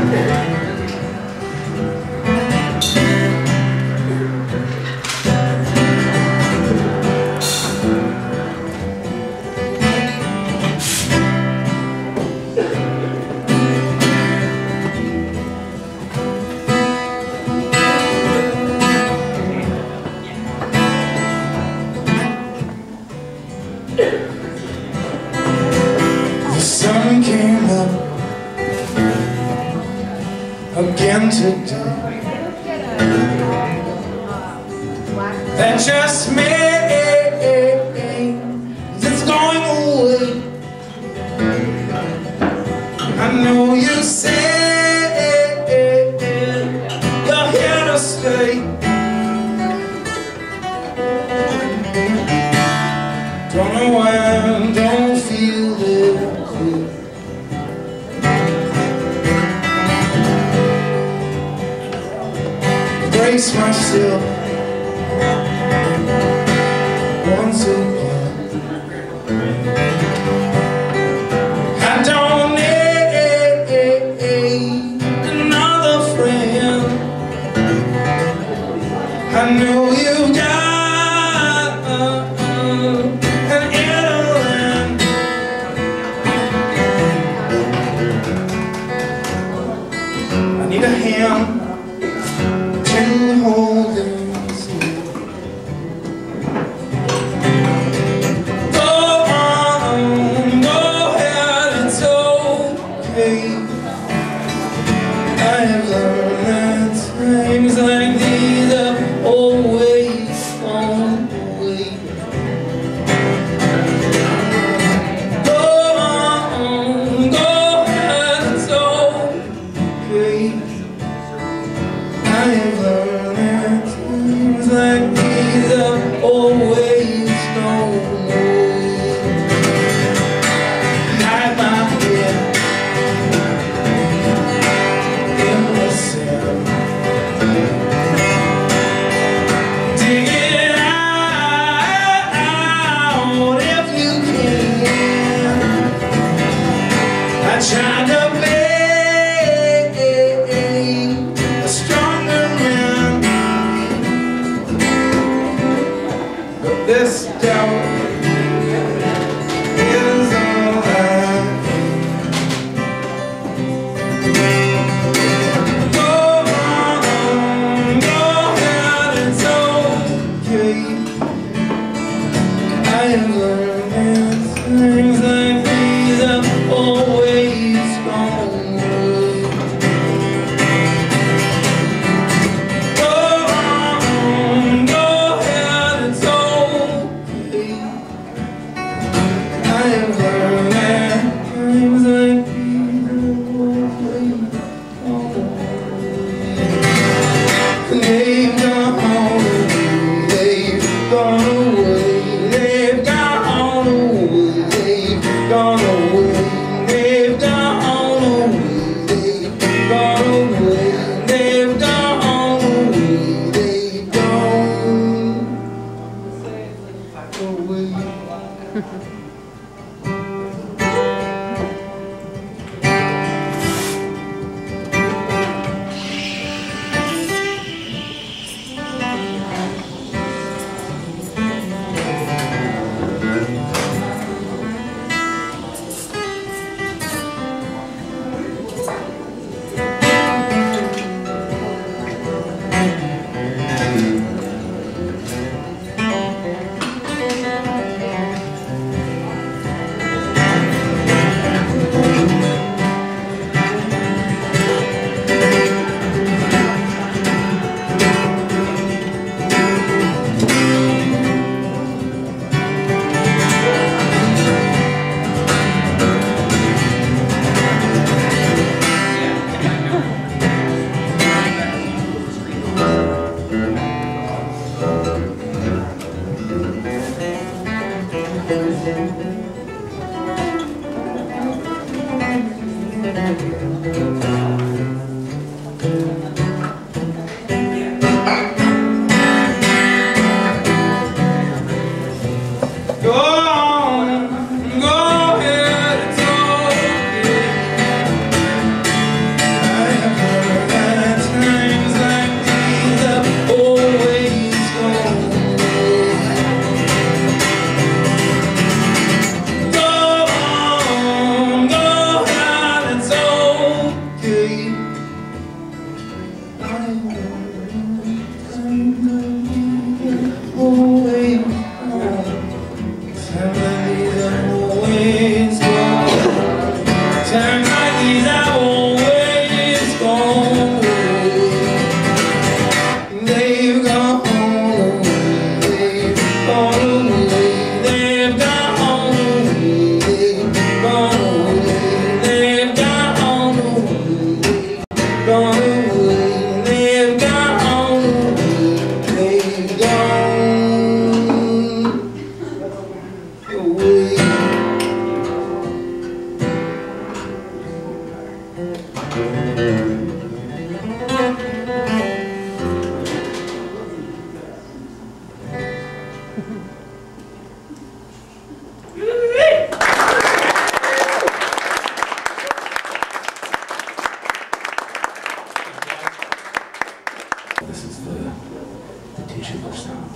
Again today, that just means it's going away. I know you said you're here to stay. Don't know why I don't feel it. Brace myself once again. I don't need another friend. I know you got an Italy. I need a hand to hold them. Go on, go ahead, it's okay. I have learned that times like these are always on the way. Go on, go ahead, it's okay. I have learned that times like these are always gone away. Hide my head in the sand, dig it out if you can. I tried to be a stronger man, but this doubt is all I can. Go on, go ahead, it's okay. I have learned that things like these are always gone away. Go on, go ahead, it's okay. I have learned that times like these are always gone away. They've gone away, they've gone away, they've gone away, they've gone away, they've gone away, they've gone away, they've gone away. Go on, go ahead, it's okay. I This is the teachable sound.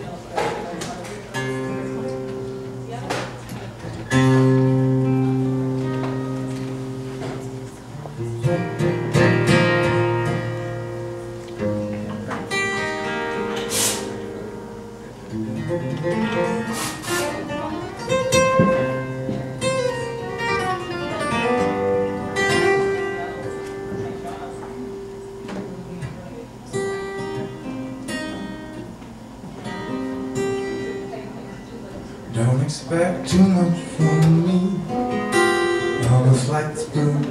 Don't expect too much from me. I'm a flightless bird.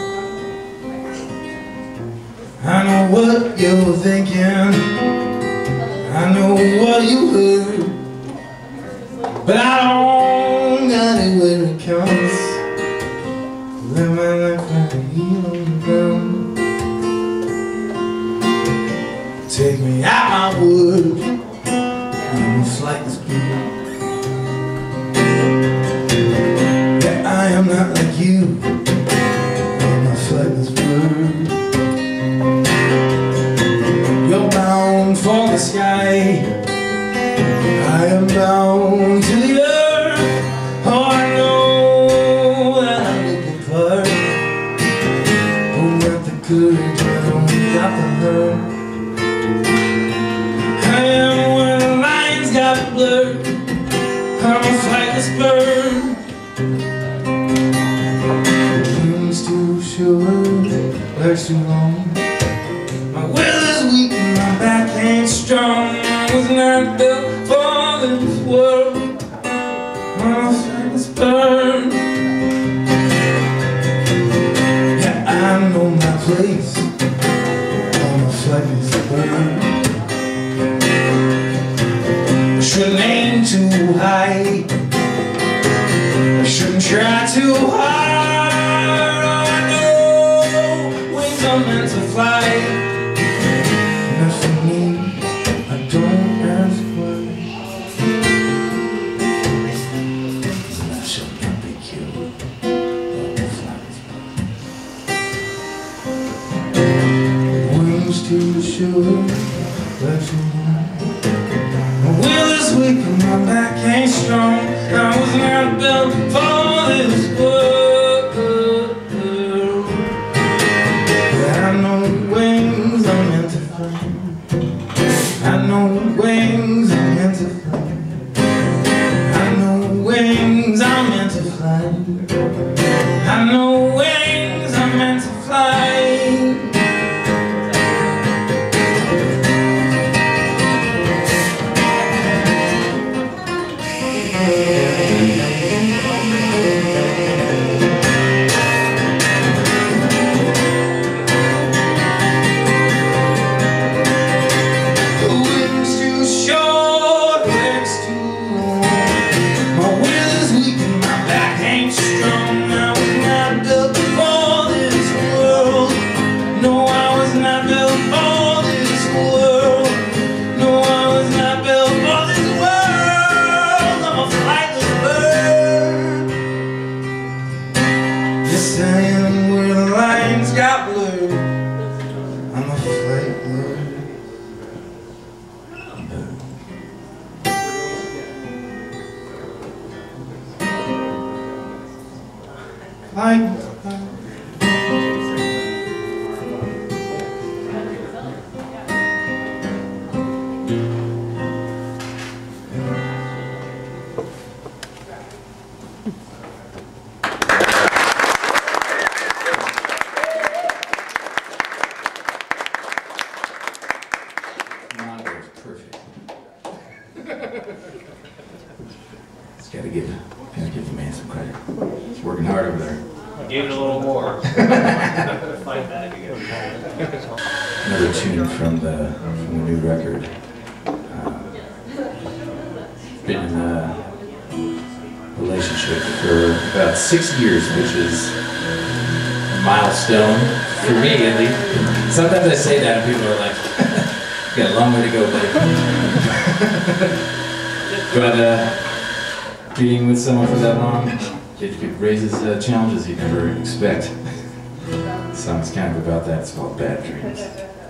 I know what you're thinking, I know what you heard, but I don't got it when it comes. Live my life right here on the ground. Take me out my wood. I'm a flightless bird. I'm not like you, I'm a flightless bird. You're bound for the sky, I am bound to the earth. Oh, I know that I'm looking for. Oh, not the courage, I don't got the hurt. I am where the lines got blurred. I'm a flightless bird. Legs too long. My will is weak and my back ain't strong. I was not built for this world. I'm a flightless bird. Yeah, I know my place. I'm a flightless bird. I shouldn't aim too high. I shouldn't try too hard. I'm meant to fly. Not for me, I don't ask why. And I shall not be killed by the flightless bird. Wings to the shore, legs too long. My will is weak and my back ain't strong. I was not built for this world. I know wings are meant to fly. I know wings are meant to fly. I know wings are meant to fly. I am where the lines got blurred. I'm a flightless bird. Just gotta give the man some credit. He's working hard over there. Give it a little more. Fight back again. Another tune from the new record. Been in a relationship for about 6 years, which is a milestone For me, at least. Sometimes I say that and people are like, you got a long way to go, buddy. But being with someone for that long, it raises challenges you never expect. The song's kind of about that. It's called Bad Dreams.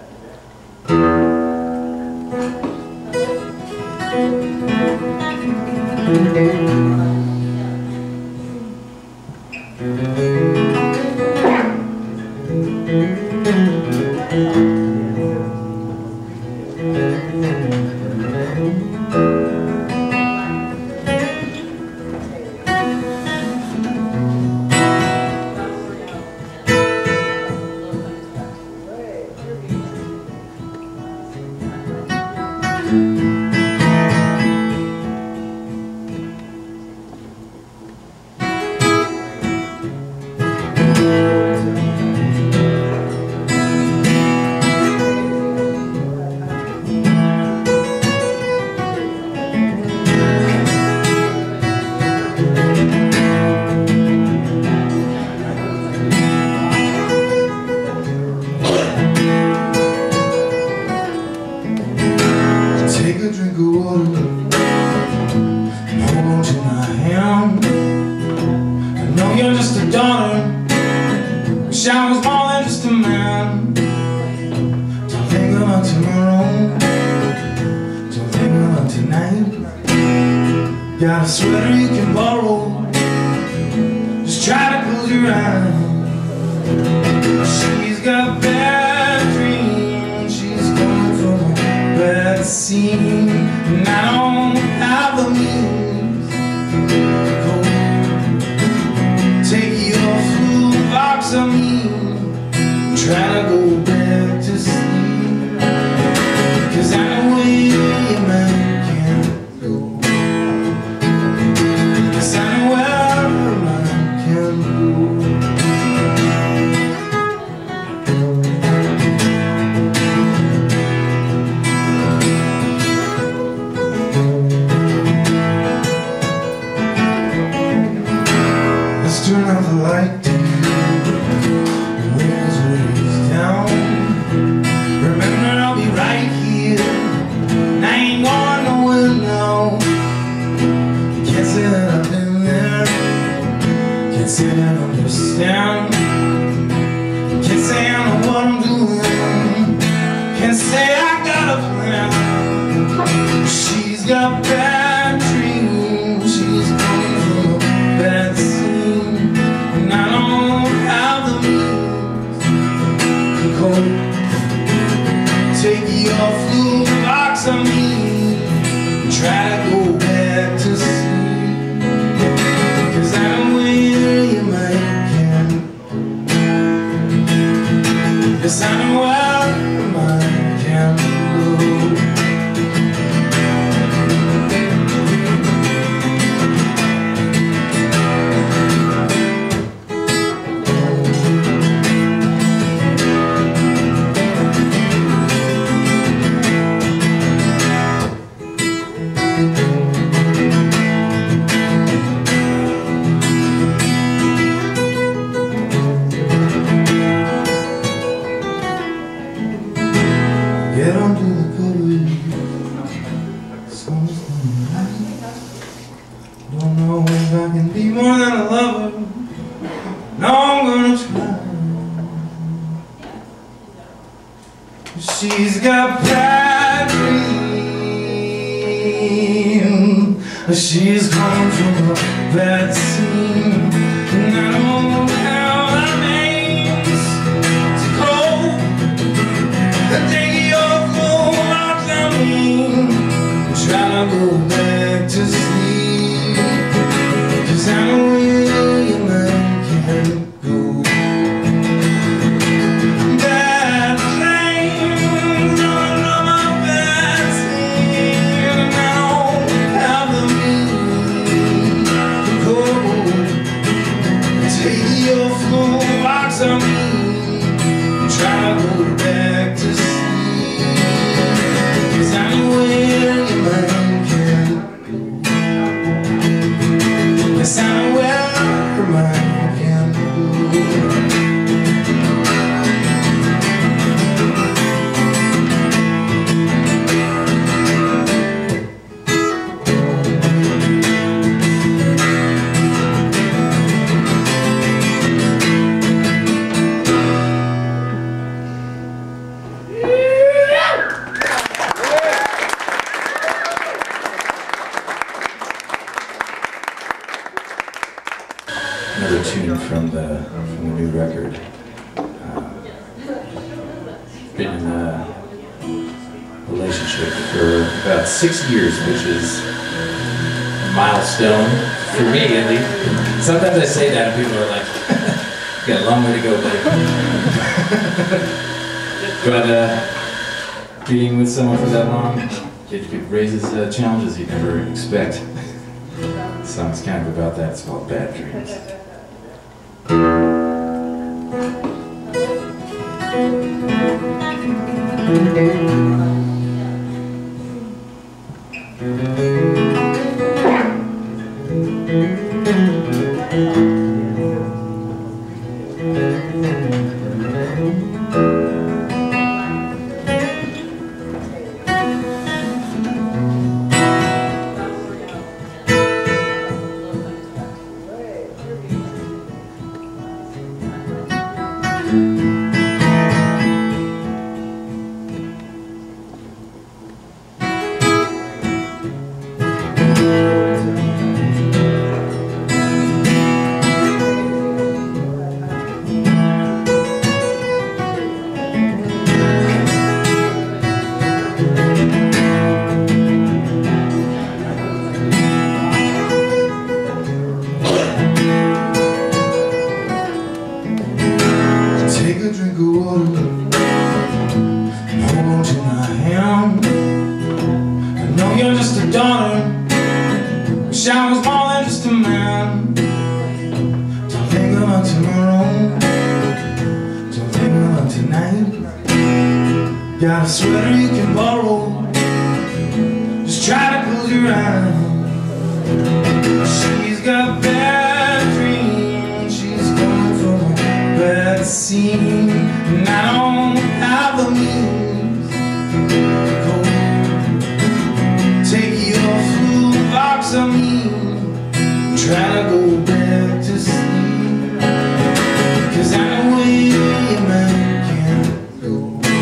Got a sweater you can borrow. Just try to close your eyes. She's got bad dreams. She's coming from a bad scene, and I don't have the means to go take your flu box of me. Try to go back to sleep, 'cause I know where your man can go. Turn off the light, the windows ways down. Remember, I'll be right here, and I ain't going nowhere now. Can't say that I've been there, can't say that I understand, can't say I know what I'm doing, can't say I got a plan. She's got bad dreams, she's coming from a bad scene, and I don't have the means to go take your flu box of me and try to go back to sleep, 'cause I know where your mind can go. 'Cause I know where your mind can go. Get onto the good with you. Someone's gonna lie. Don't know if I can be more than a lover. No, I'm gonna try. She's got bad dreams. She's coming from a bad scene, and I don't know how that means to go and take your full box of me, try to go back to sleep, 'cause I know where your mind can go. Bad dreams on my bad scene, and I don't have the means to go new record. Been in a relationship for about 6 years, which is a milestone for me at least. Sometimes I say that and people are like, you got a long way to go, buddy. But being with someone for that long, it raises challenges you never expect. The song's kind of about that. It's called Bad Dreams. Got a sweater you can borrow. Just try to close your eyes. She's got bad dreams. She's coming from a bad scene, and I don't have the means to take your flu box on me. Try to go back to sleep, 'cause I know where your man can go.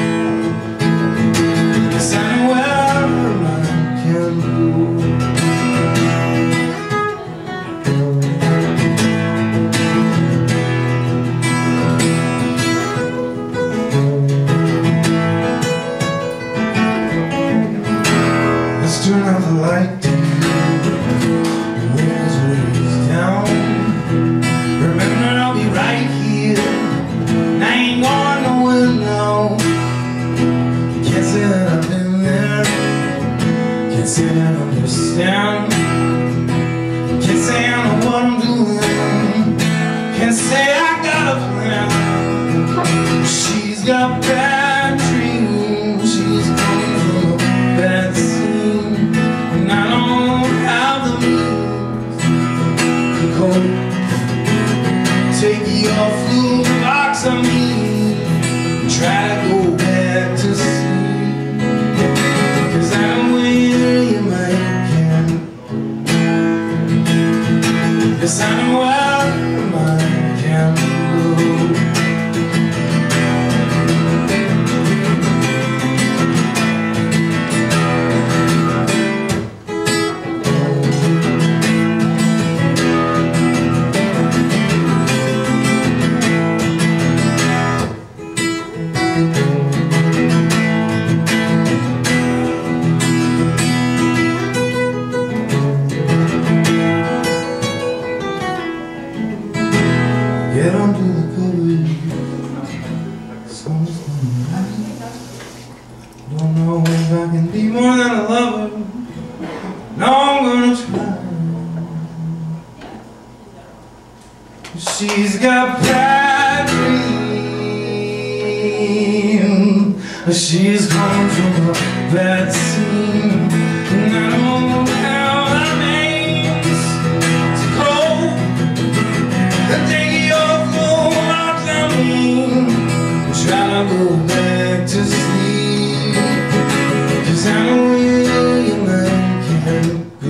Turn off the light, the windows ways down. Remember, I'll be right here, and I ain't going nowhere now. Can't say that I've been there, can't say that I understand, can't say I know what I'm doing, can't say I got a plan. She's got bad dreams, she's coming from a bad scene, and I don't have the means to take your flu box on me and try to go back to sleep, 'cause I know where your mind can go. 'Cause I know where your mind can go. Get under the covers, someone's gonna lie. Don't know if I can be more than a lover. No, I'm gonna try. She's got bad dreams. She's coming from a bad scene, and I don't have that means to cope and take your clothes on me. Try to go back to sleep, 'cause I know where your mind can go.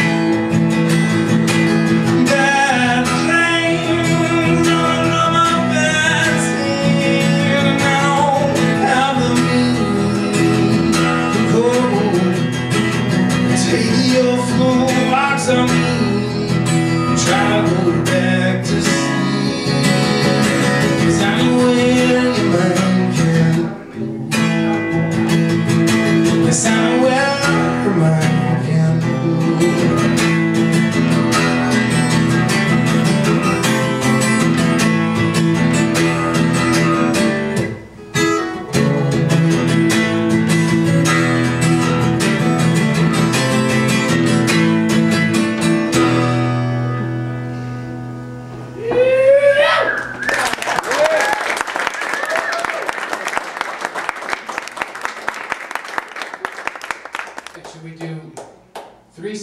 Bad dreams under my bad skin, and I don't have the means to go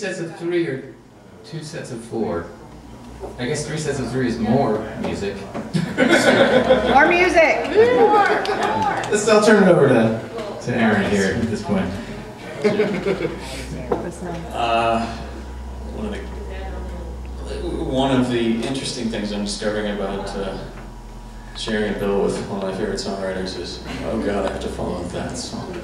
sets of 3 or 2 sets of 4? I guess 3 sets of 3 is more music. More music! More! I'll turn it over to Aaron here at this point. One of the interesting things I'm discovering about sharing a bill with one of my favorite songwriters is, oh God, I have to follow that song.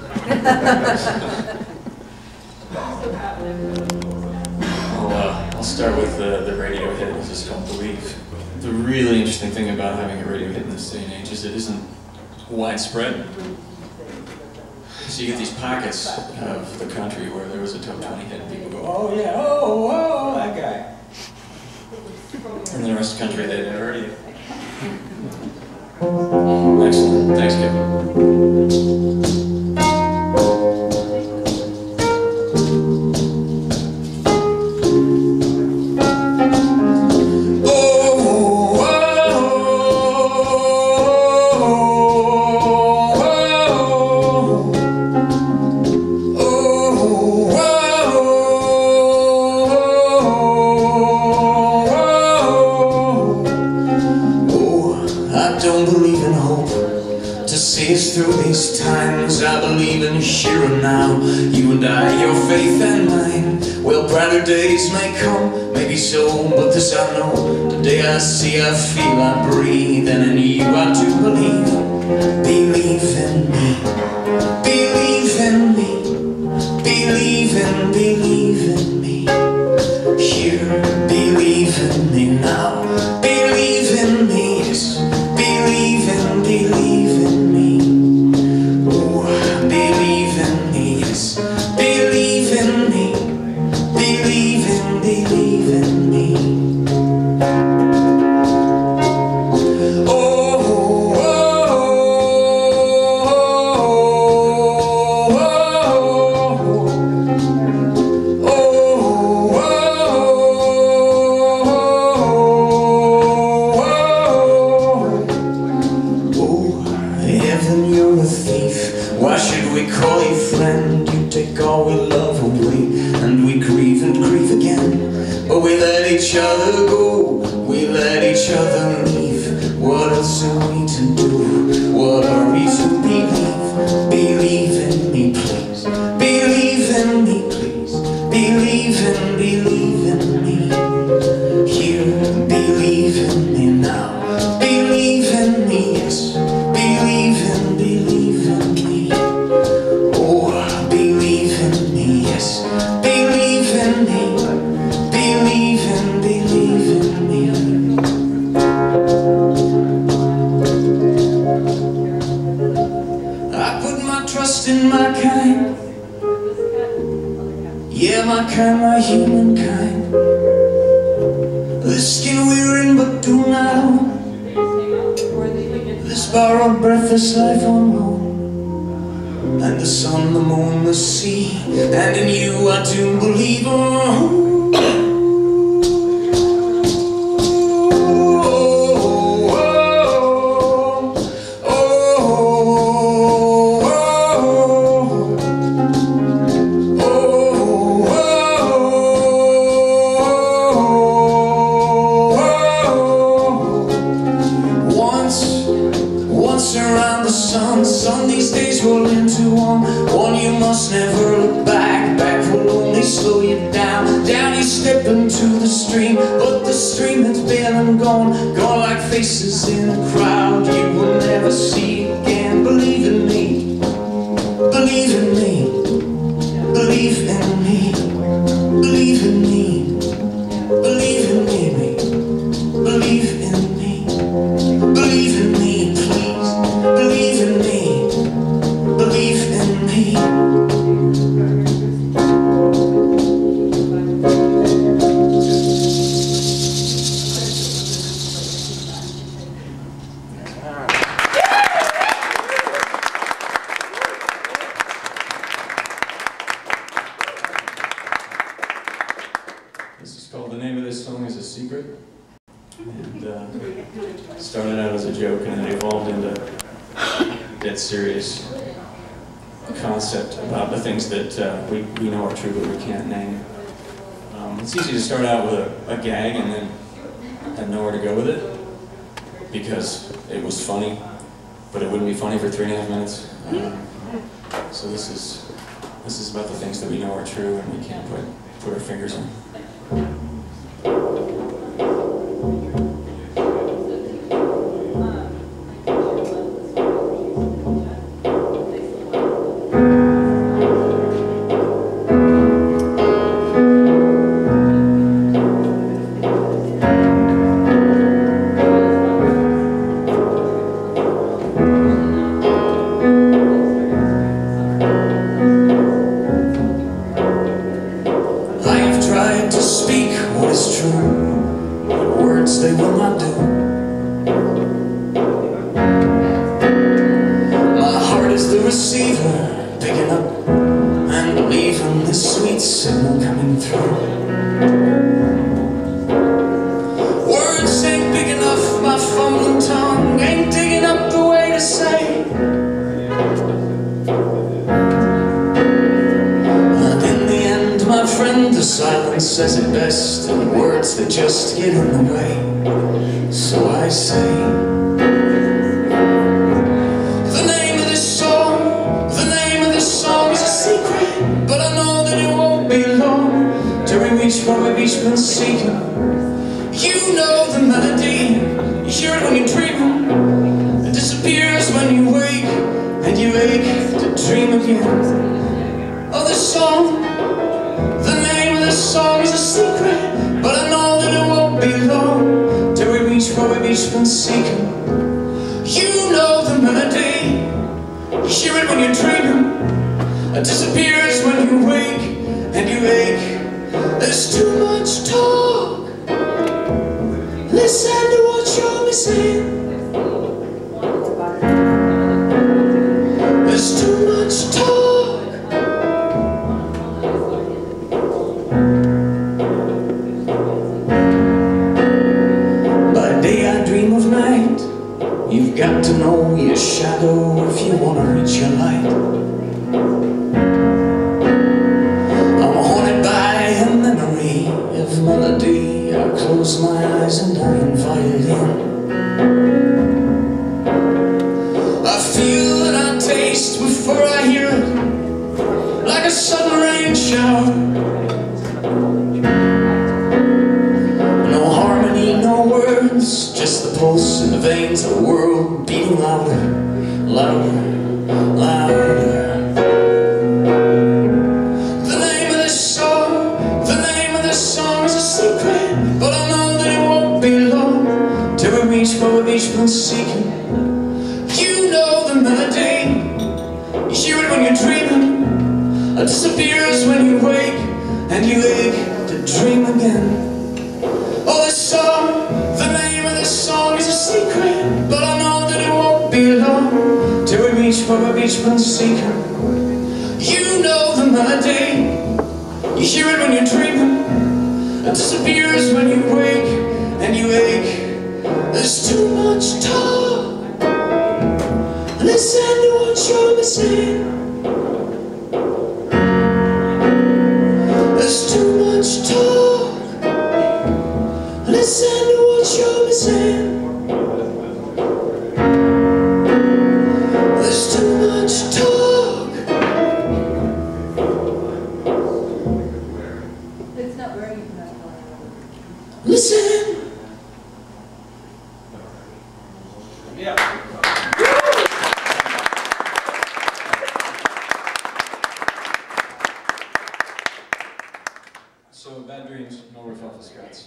I'll start with the radio hit. This is called Believe. The really interesting thing about having a radio hit in this day and age is it isn't widespread. So you get these pockets of the country where there was a top 20 hit and people go, oh yeah, oh, that guy. And the rest of the country, they never heard of you. Excellent. Thanks, Kevin. Through these times, I believe in here and now. You and I, your faith and mine. Well, brighter days may come, maybe so, but this I know. The day I see, I feel, I breathe, and in you I do believe. Believe in me. Believe in me. Believe in me. Here, believe in me now. Believe in me. Yes. Believe in me. Started out as a joke and then evolved into dead serious concept about the things that we know are true but we can't name. It's easy to start out with a gag and then have nowhere to go with it because it was funny, but it wouldn't be funny for 3.5 minutes. So this is about the things that we know are true and we can't put our fingers on. They will not do. My heart is the receiver, picking up and leaving this sweet signal coming through. Words ain't big enough, my fumbling tongue ain't digging up the way to say. And in the end, my friend, the silence says it best, and words that just get in the way. So I say, the name of this song is a secret, but I know that it won't be long till we reach what we've each been seeking. You know the melody, you hear it when you're dreaming, it disappears when you wake, and you ache to dream again. Oh, this song, the name of this song is a secret, but I know that it won't be long till we reach what we've each been seeking. You know the melody, you hear it when you're dreaming, it disappears when you wake, and you ache. There's too much talk, listen to what you're missing. There's too much talk. You've got to know your shadow if you want to reach your light. I'm haunted by a memory of melody. I close my eyes and I invite it in. I feel and I taste before I hear it, like a sudden rain shower. No harmony, no words, just the pulse in the veins of the world beating louder, louder, louder. The name of this song is a secret, but I know that it won't be long till we reach what we've each been seeking. You know the melody, you hear it when you're dreaming, it disappears when you wake, and you ache to dream again. Oh, this song, the name of this song is a secret, but I know that it won't be long till we reach what we've each been seeking. You know the melody, you hear it when you're dreaming, it disappears when you wake, and you ache. There's too much talk, listen to what you're missing. There's too much talk, listen to what you're missing. There's too much talk. It's not ready. Listen. Yeah. So, Bad Dreams, no riff off the Scots.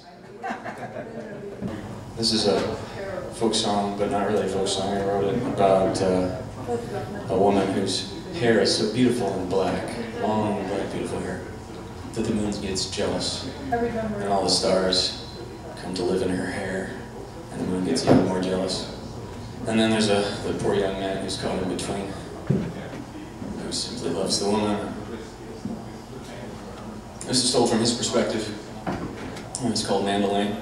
This is a folk song, but not really a folk song. I wrote it about a woman whose hair is so beautiful and black, long, black, beautiful hair, that the moon gets jealous, and all the stars come to live in her hair, and the moon gets even more jealous. And then there's the poor young man who's caught in between, who simply loves the woman. This is told from his perspective. It's called Mandolin.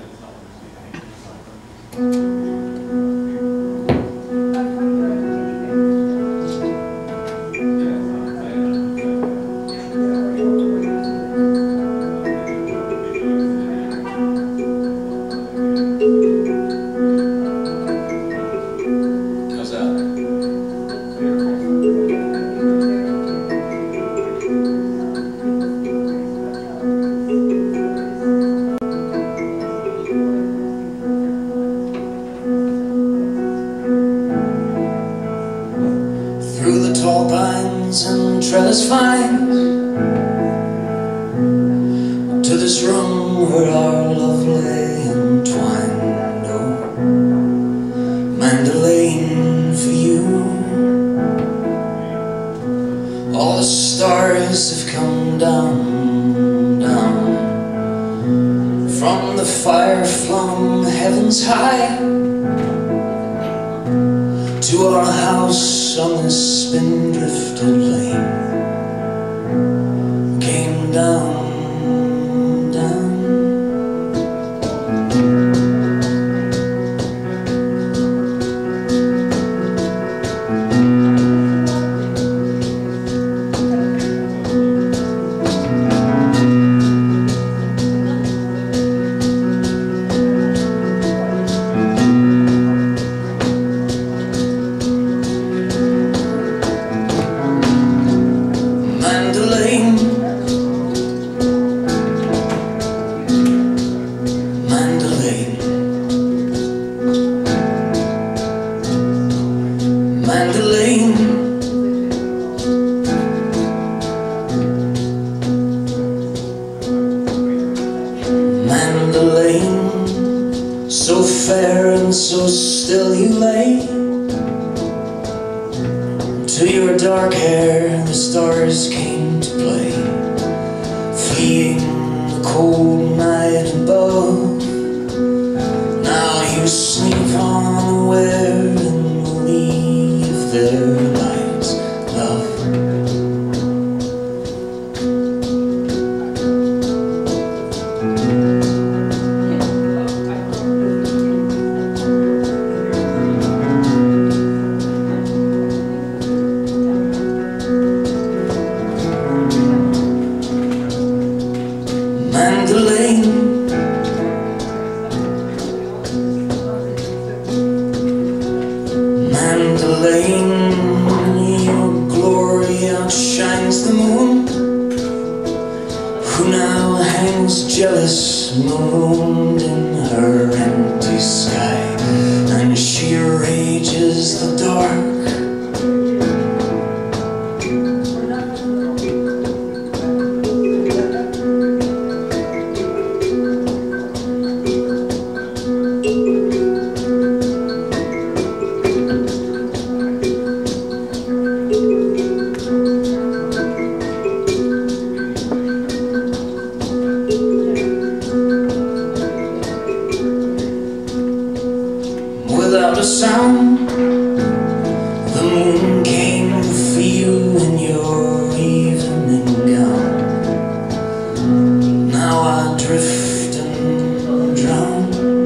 tall pines and trellis vines, to this room where our love lay entwined. Oh, Mandalay for you. All the stars have come down, down from the fire-flung heavens high to our house on this spindrifted lane. Came down, down. So fair and so still you lay. To your dark hair the stars came to play, fleeing the cold night above. Now you sleep unaware and leave their lights, love. Mandalay, your glory outshines the moon, who now hangs jealous, marooned in her empty sky, and she rages the dark. Without a sound, the moon came for you in your evening gown. Now I drift and drown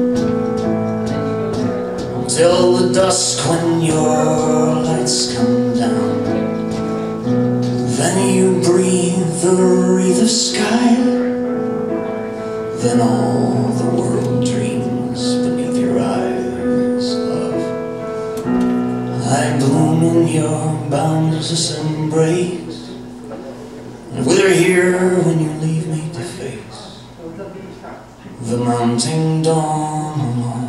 till the dusk when your lights come down. Then you breathe the wreath of sky, then all the world dreams beneath your eyes. I bloom in your boundless embrace, and wither here when you leave me to face the mounting dawn alone.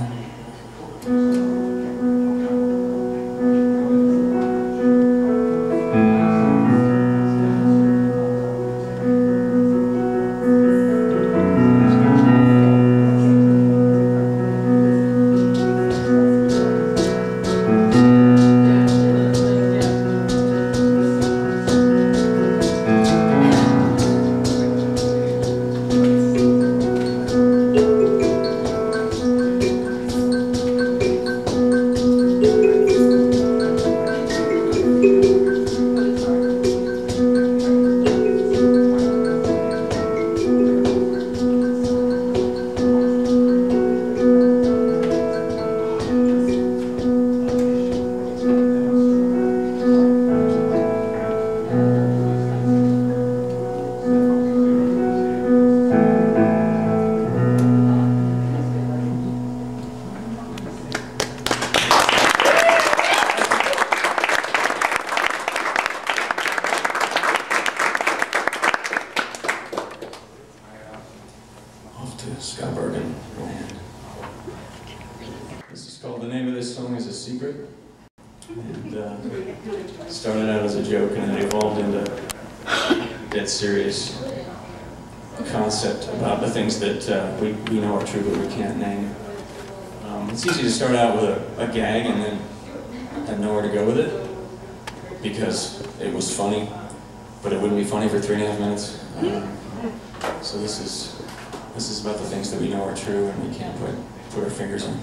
And started out as a joke, and it evolved into a dead serious concept about the things that we know are true but we can't name. It's easy to start out with a gag and then have nowhere to go with it because it was funny, but it wouldn't be funny for 3.5 minutes. So this is about the things that we know are true and we can't put our fingers on.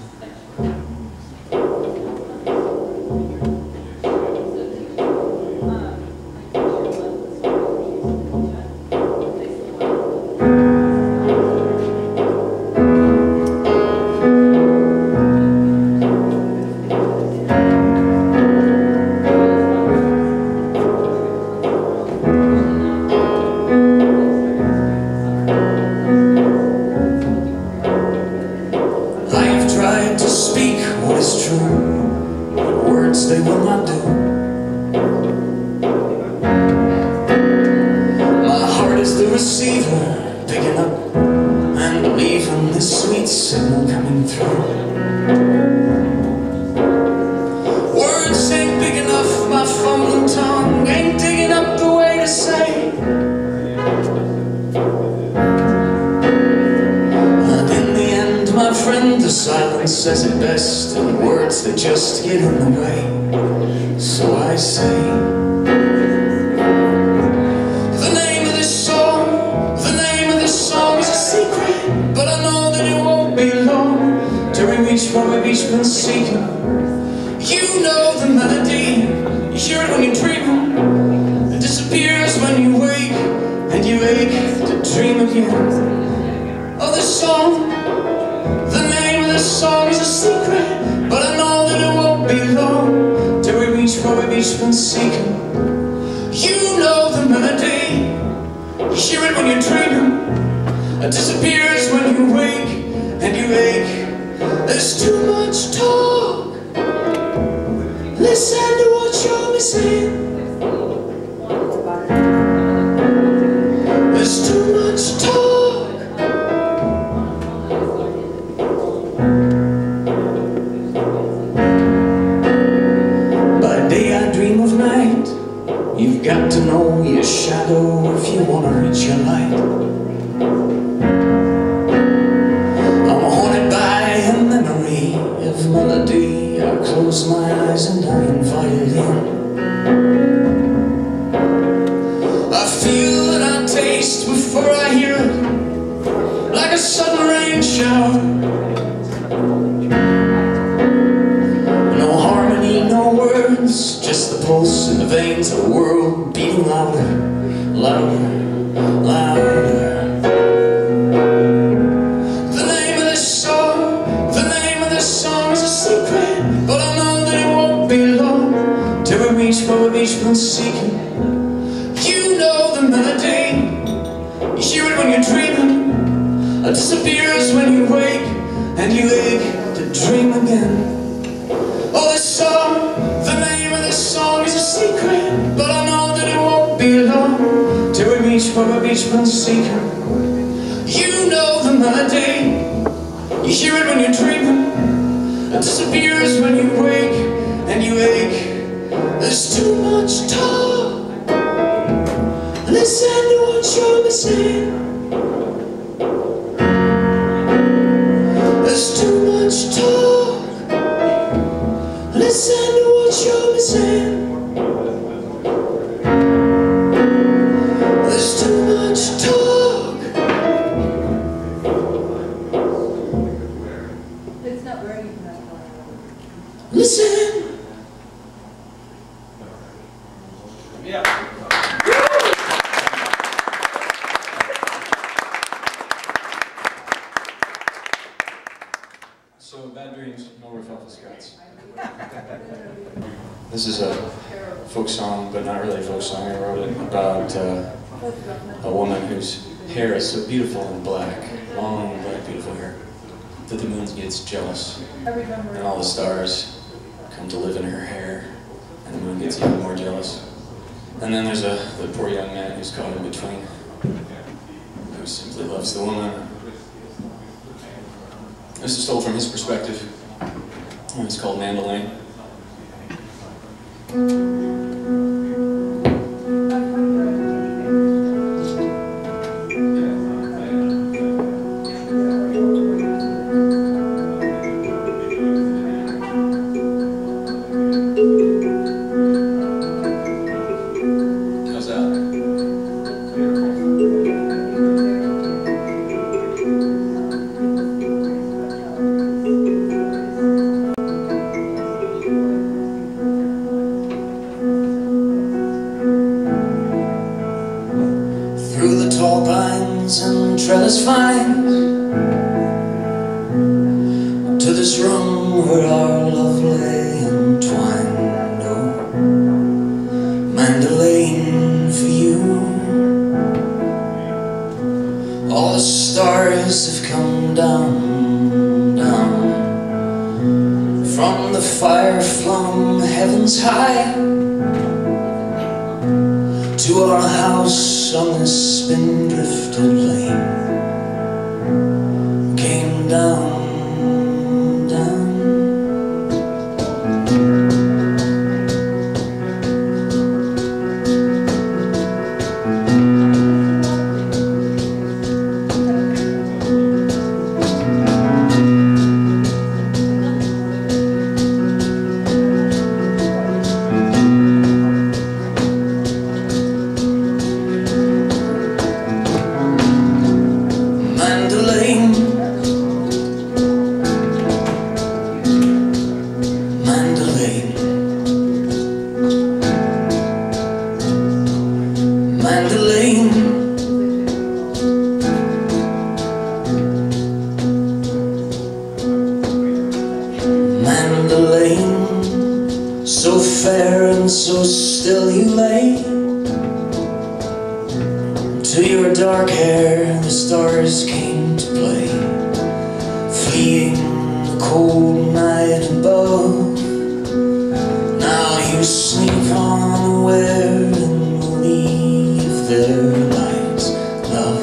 They will not do. My heart is the receiver, picking up and leaving this sweet signal coming through. Words ain't big enough, my fumbling tongue ain't digging up the way to say. And in the end, my friend, the silence says it best, and words that just get in the way. So I say, the name of this song is a secret, but I know that it won't be long till we reach what we've each been seeking. You know the melody, you hear it when you're dreaming, it disappears when you wake, and you ache to dream again. Oh, this song, the name of this song is a secret, but I know that it won't be long till we reach what we've each been seeking. You know the melody, you hear it when you're dreaming, it disappears when you wake, and you ache. There's too much talk, listen to what you're missing. There's too much talk. You've got to know your shadow if you want to reach your light. I'm haunted by a memory of melody. I close my eyes and I invite it in. I feel it, I taste before I hear it, like a sudden rain shower. No harmony, no words, just the pulse in the veins of the world beating louder, louder, louder. The name of this song is a secret, but I know that it won't be long till we reach what we've each been seeking. You know the melody, you hear it when you're dreaming, it disappears when you wake, and you ache to dream again. Oh, this song, the name of this song is a secret, but I know that it won't be long till we reach what we've each been seeking. You know the melody, you hear it when you're dreaming, it disappears when you wake, and you ache. There's too much talk, listen to what you're missing. There's too much talk, listen to what you're missing. There's too much talk. It's not very listen. Yeah. So, Bad Dreams, no Flightless Scots. This is a folk song, but not really a folk song. I wrote it about a woman whose hair is so beautiful and black, long, black, beautiful hair, that the moon gets jealous, and all the stars come to live in her hair, and the moon gets even more jealous. And then there's the poor young man who's caught in between, who simply loves the woman. This is told from his perspective. It's called Mandolin. And trellis vines to this room where our love lay entwined. Oh, Mandolin for you. All the stars have come down, down from the fire-flung heavens high to our house on this spindrifted lane. Came down, down. Mandolin, so fair and so still you lay. To your dark hair the stars came to play, fleeing the cold night above. Now you sneak unaware and leave their lights, love.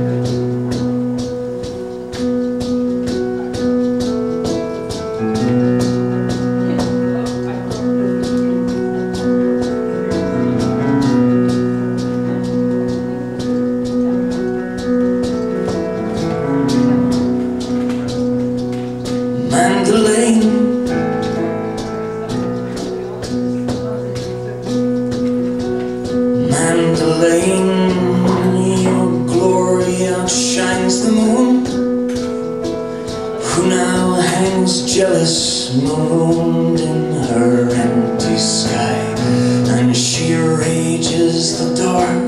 Mandolin, your glory outshines the moon, who now hangs jealous, marooned in her empty sky, and she rages the dark.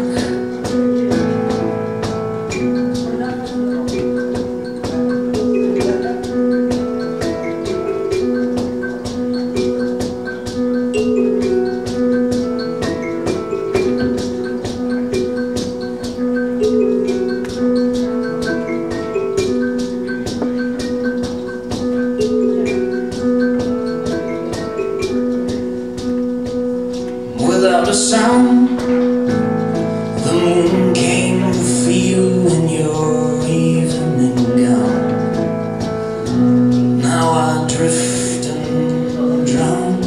Without a sound, the moon came for you in your evening gown. Now I drift and drown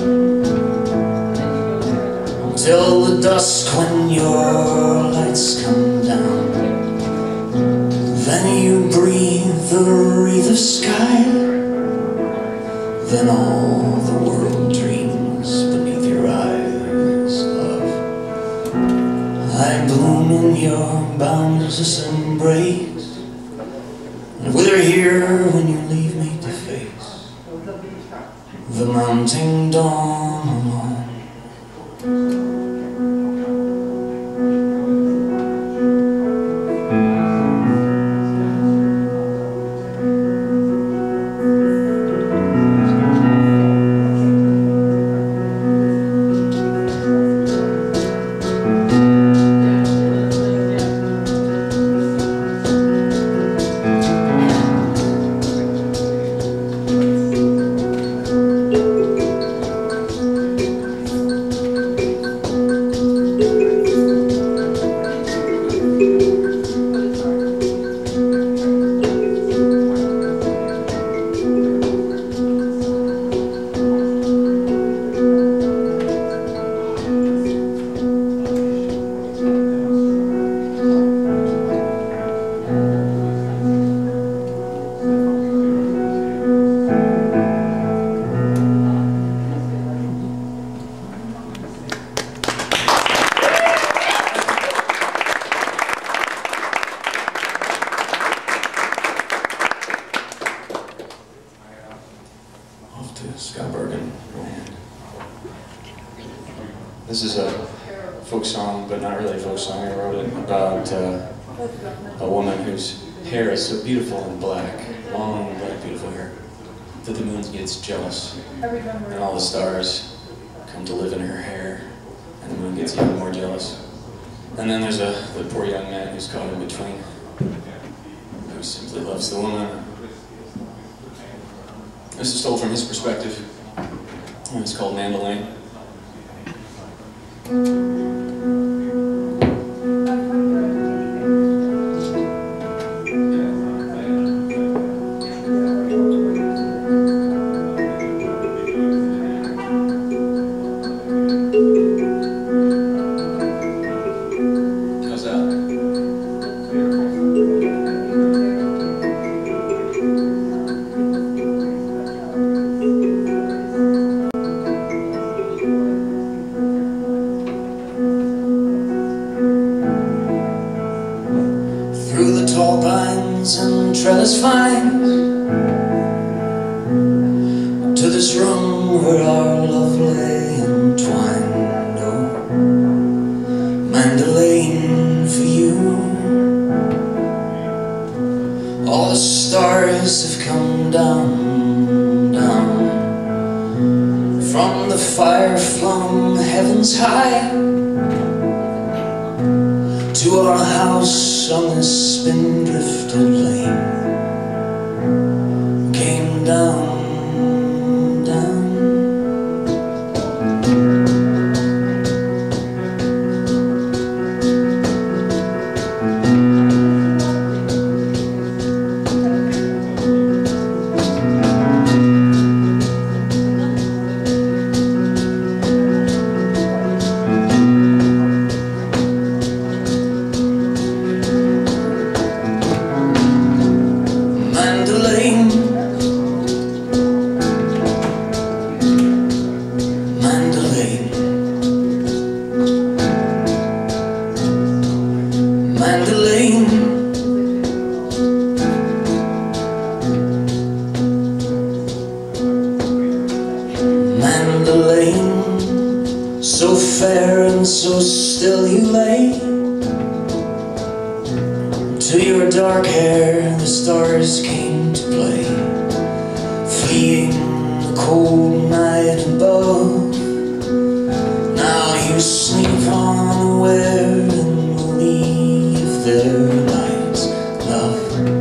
till the dusk when your lights come down. Then you breathe a wreath of sky, then all the world dreams beneath your eyes. I bloom in your boundless embrace, and wither here when you leave me to face the mounting dawn alone. This is a folk song, but not really a folk song. I wrote it about a woman whose hair is so beautiful and black, long, black, beautiful hair, that the moon gets jealous, and all the stars come to live in her hair, and the moon gets even more jealous. And then there's the poor young man who's caught in between, who simply loves the woman. This is told from his perspective, and it's called Mandolin. And trellis vines to this room where our love lay entwined. Oh, Mandolin for you. All the stars have come down, down from the fire-flung heavens high to our house on this spindrifted lane. Came down, down. Mandolin, so fair and so still you lay. To your dark hair the stars came to play, fleeing the cold night above. Now you sleep unaware and leave their lights, love.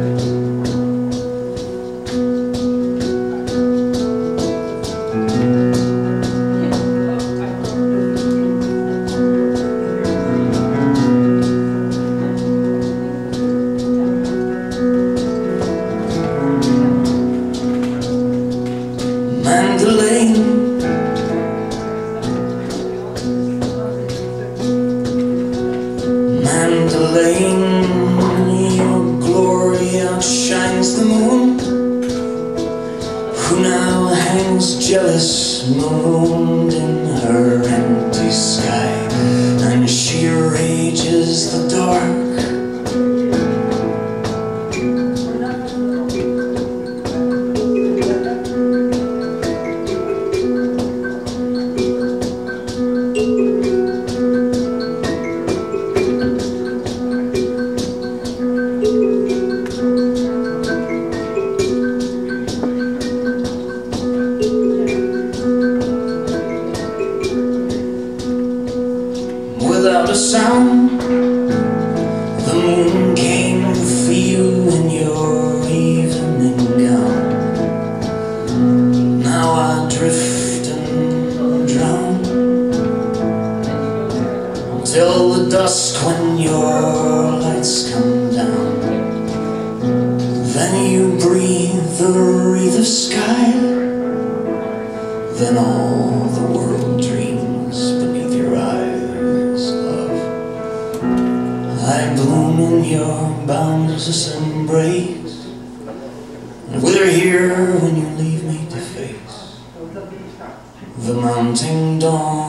Mandolin, your glory outshines the moon, who now hangs jealous, marooned in her empty sky, and she rages the dark. Without a sound, the moon came for you in your evening gown. Now I drift and drown till the dusk when your lights come down. Then you breathe a wreath of sky, then all the world dreams beneath your eyes. I bloom in your boundless embrace, and wither here when you leave me to face the mounting dawn.